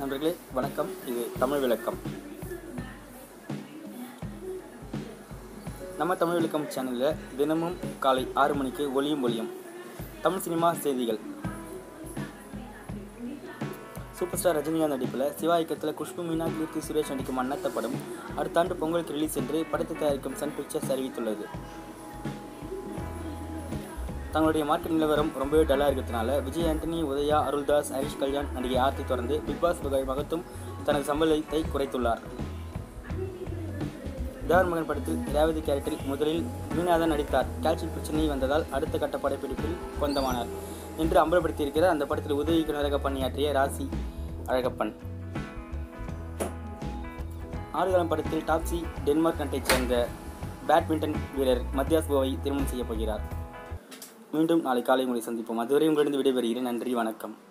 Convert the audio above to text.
நண்பர்களே வணக்கம். இது தமிழ் விளக்கம். நம்ம தமிழ் விளக்கம் சேனலில் தினமும் காலை 6 மணிக்கு ஒளியும் தமிழ் சினிமா செய்திகள். சூப்பர் ஸ்டார் ரஜினிகாந்த் நடிப்பில் சிவா இயக்கத்தில் குஷ்பு மீனா கீர்த்தி சுரேஷ் நடிக்கும் அண்ணாத்த படம் அடுத்த ஆண்டு பொங்கலுக்கு ரிலீஸ் என்று படத்தை தயாரிக்கும் சன் பிக்சர்ஸ் அறிவித்துள்ளது. தங்களுடைய மார்க்கெட் நிலவரம் ரொம்பவே டல்லாக இருக்கிறதுனால விஜய் ஆண்டனி, உதயா, அருள்தாஸ், ஹரிஷ் கல்யாண், நடிகை ஆர்த்தி தொடர்ந்து பிக் பாஸ் மகத்தும் தனது சம்பளத்தை குறைத்துள்ளார். தேவர் மகன் படத்தில் ரேவதி கேரக்டரில் முதலில் மீனாதான் நடித்தார். கால்சியம் பிரச்சனை வந்ததால் அடுத்த கட்ட படப்பிடிப்பில் சொந்தமானார் என்று அம்பலப்படுத்தியிருக்கிறார். அந்த படத்தில் உதவி இயக்குநராக பணியாற்றிய ராசி அழகப்பன். ஆடுகளம் படத்தில் டாப்சி டென்மார்க் நாட்டைச் சேர்ந்த பேட்மிண்டன் வீரர் மத்தியாஸ் போவை திருமணம் செய்யப் போகிறார். மீண்டும் நாளை காலை உங்களை சந்திப்போம். அதுவரை உங்களிடம் விடைபெறுகிறேன். நன்றி, வணக்கம்.